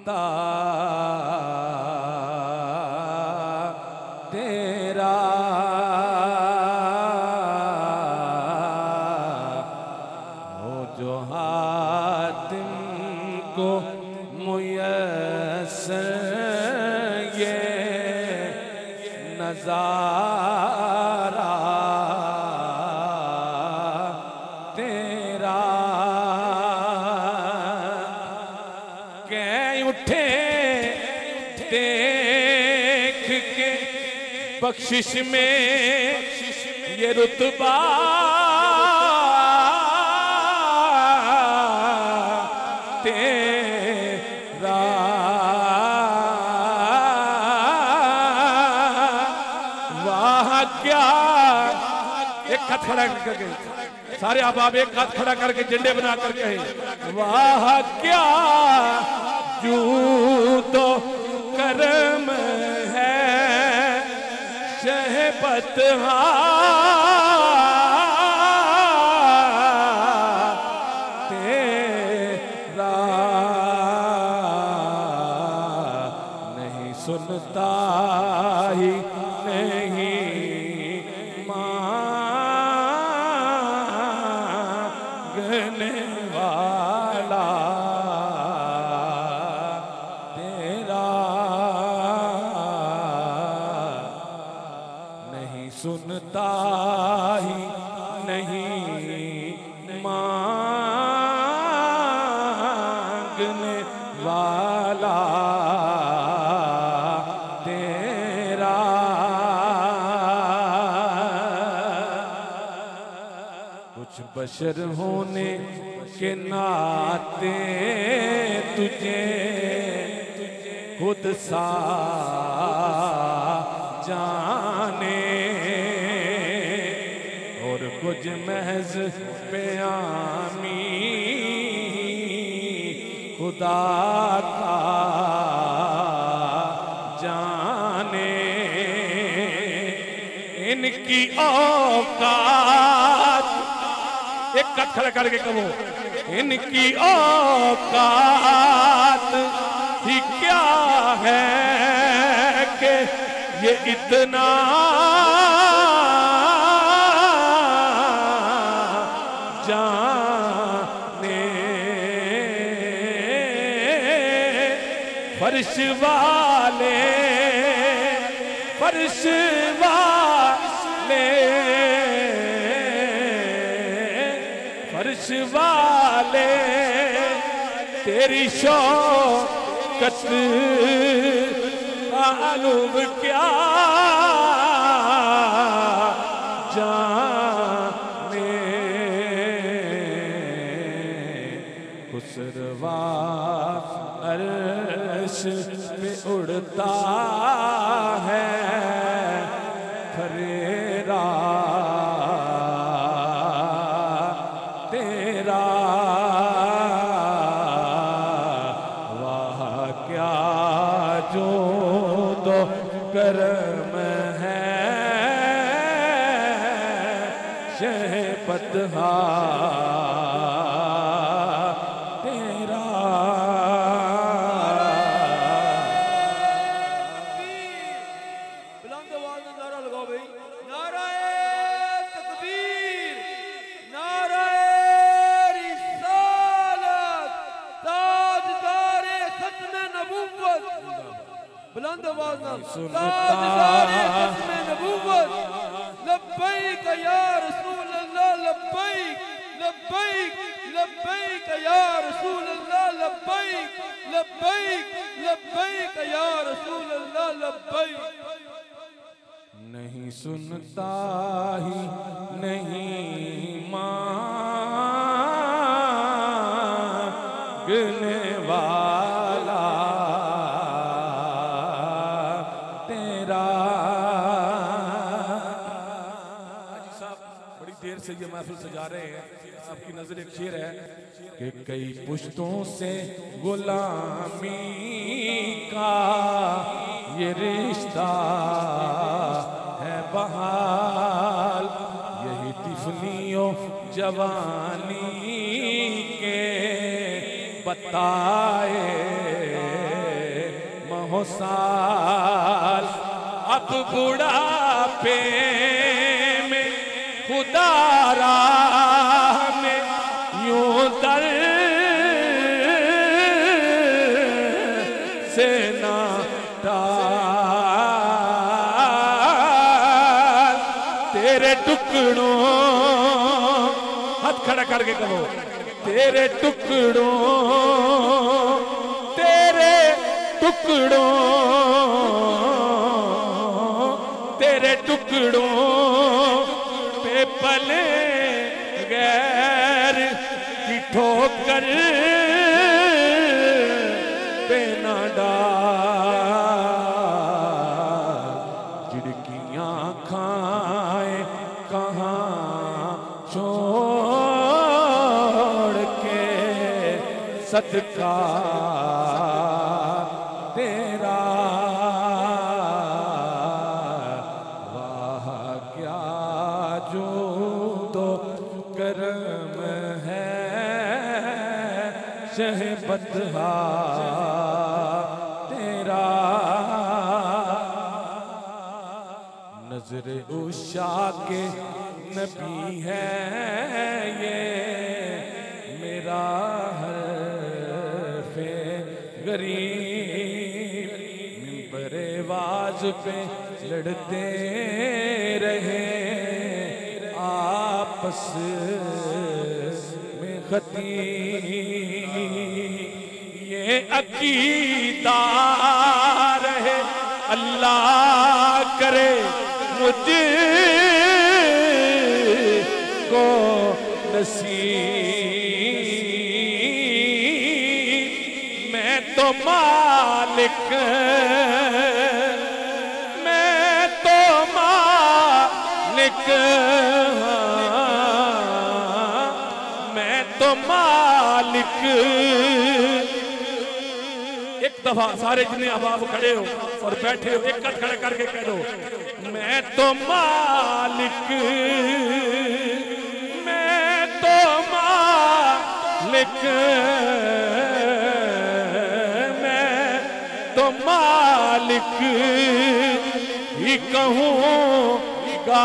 तेरा हो जो हातिम को मुयस्सर ये नज़ारा तेरा कह उठे देख के बख्शिश में ये रुतबा तेरा वाह क्या एक हाथ खड़ा करके सारे आप एक हाथ खड़ा करके झंडे बना करके वाह क्या जू तो करम है शहबत तेरा नहीं सुनता ही नहीं मांगने वाला तेरा नहीं सुनता ही नहीं मांगने वाला तेरा कुछ बशर होने के नाते तुझे खुद सा जाने और कुछ महज प्यामी खुदा का जाने इनकी औकात एक कट खड़ा करके कहो इनकी औकात ही क्या है कि ये इतना जाने फर्श वाले फर्श वाले तेरी शौकत मालूम क्या जाने खुसरवा अर्श पे उड़ता है फरेरा तेरा वाह क्या जो दो करम है शहबत तेरा बुलंद आवाज में नारा लगाओ भाई नाराए तकबीर नाराए रिसालत ताजदारे खत्म नबुव्वत बुलंद आवाज में ताजदारे खत्म नबुव्वत लब्बैक या रसूल अल्लाह लब्बैक लब्बैक लब्बैक या रसूल अल्लाह लब्बैक लब्बैक लब्बैक या रसूल अल्लाह लब्बैक नहीं सुनता ही नहीं मांगने वाला तेरा बड़ी देर से ये महफिल सजा रहे हैं आपकी नजर एक शेर है कि कई पुश्तों से गुलामी का ये रिश्ता है बहाल यही तिफलियों जवानी के बताए 9 साल अब बुढ़ापे में खुदा राह में यूं दर से ना टाल। तेरे टुकड़ों, हाथ खड़ा करके कहो, तेरे टुकड़ों, तेरे टुकड़ों, तेरे टुकड़ों पे पले गैर की ठोकर पे ना डाल। झिड़कियां खाए कहाँ छोड़ के सदका तेरा। वाह क्या जो तो करम है शहबतहा तेरा। नजर उषा के नबी है ये मेरा हरफे गरीब। मिंबरे वाज पे लड़ते रहे आपस में खतीब। ये अकीदा रहे अल्लाह करे मुझे को नसीब। मैं तो मालिक, मैं तो मालिक, मैं तो मालिक। एक दफा सारे जितने अहबाब खड़े हो और बैठे हो एक हाथ खड़े करके कह दो, मैं तो मालिक, मैं तो मालिक, मैं तो मालिक ही कहूँगा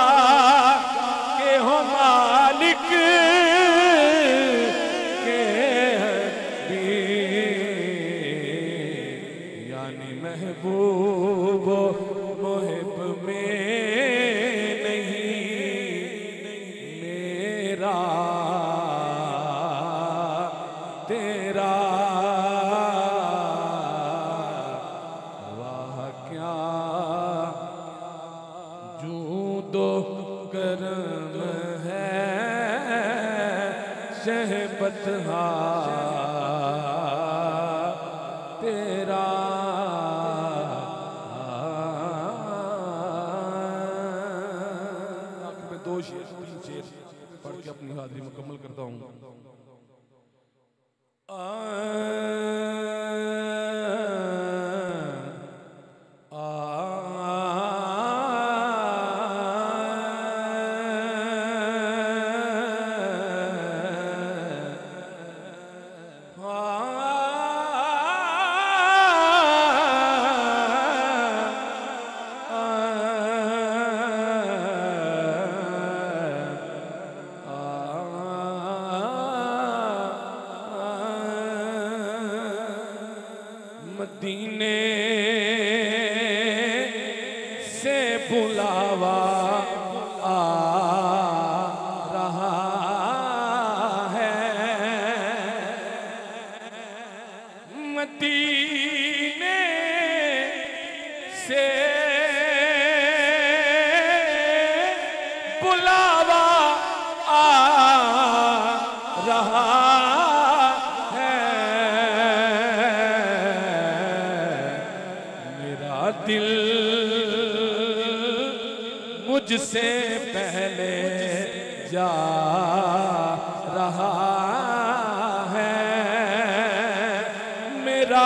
के हो मालिक के भी। यानी महबूब मुहिब में नहीं मेरा तेरा। वाह क्या जूदो करम है शहबतहा तेरा। आखिर में 2 शेर 3 शेर पढ़ के अपनी हाजिरी मुकम्मल करता हूँ। मदीने से बुलावा आ रहा है। मदीने से बुलावा आ रहा दिल मुझसे पहले जा रहा है। मेरा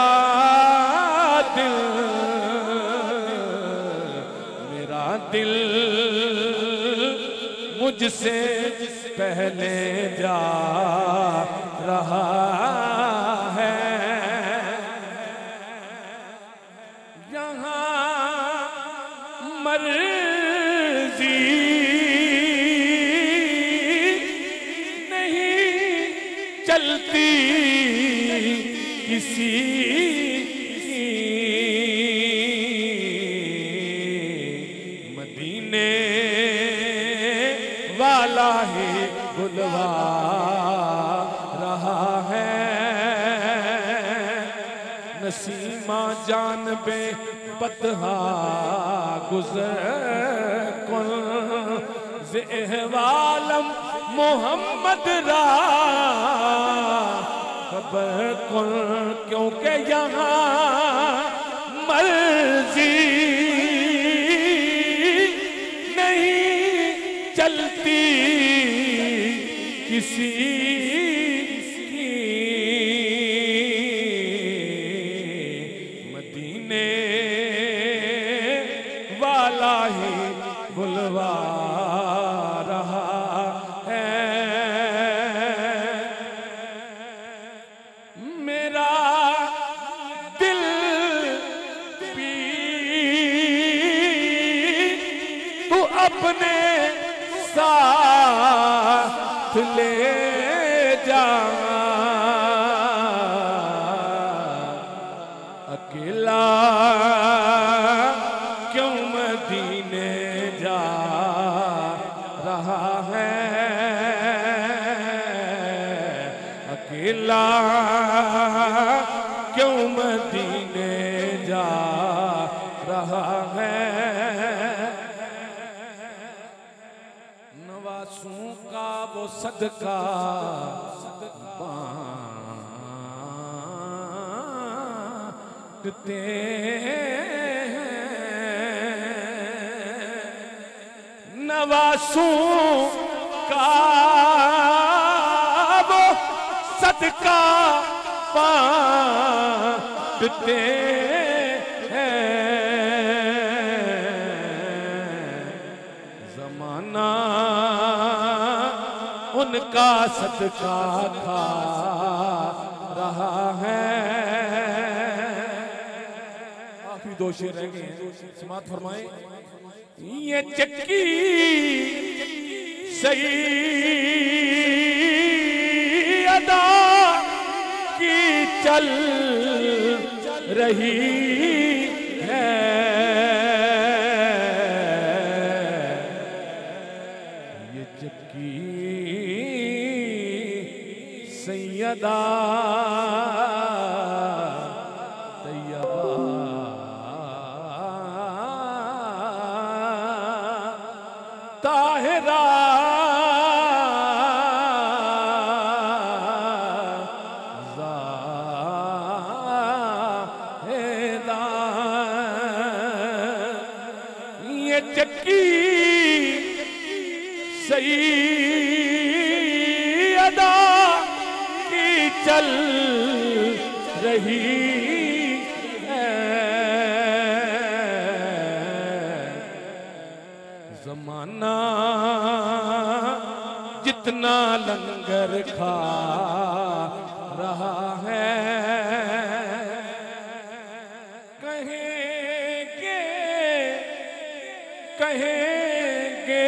दिल मुझसे पहले जा रहा है। मर्जी नहीं चलती किसी की, मदीने वाला ही बुलवा रहा है। नसीमा जान बे पतहा गुजर कुल ज़ेहवालम मोहम्मद रा खबर कुल, क्योंकि यहाँ मर्जी नहीं चलती किसी की, मदीने वाला ही बुलवा रहा है। मेरा दिल भी तू अपने साथ ले जा, अकेला क्यों मदीने जा रहा है, अकेला क्यों मदीने जा रहा है। नवासों का वो सदका बांटते हैं, नवासों का वो सदका बांटते हैं। ज़माना उनका सदका खा रहा है। आखिरी दो शेर रह गए हैं, समात फरमाए। ये चक्की सही अदा की चल रही है, ये चक्की सैयदा तैयबा ताहिरा ज़ाहिदा, ये चक्की सही अदा की चल रही है। ज़माना जितना लंगर खा रहा है, कहेंगे कहेंगे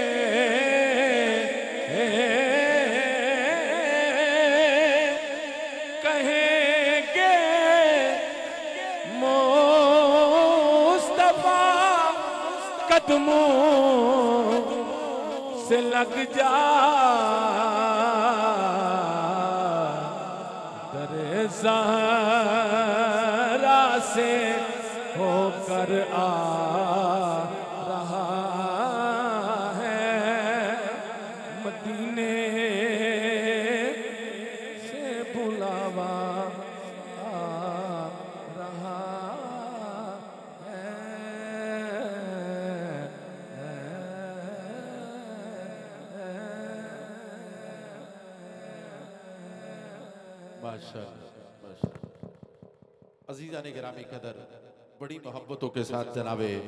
कहेंगे मुस्तफा कदमों से लग जा, दरे ज़हरा से होकर आ रहा है, मदीने से बुलावा आ रहा है। माशाअल्लाह। अज़ीज़ान गिरामी कदर, बड़ी मोहब्बतों के साथ जनाबे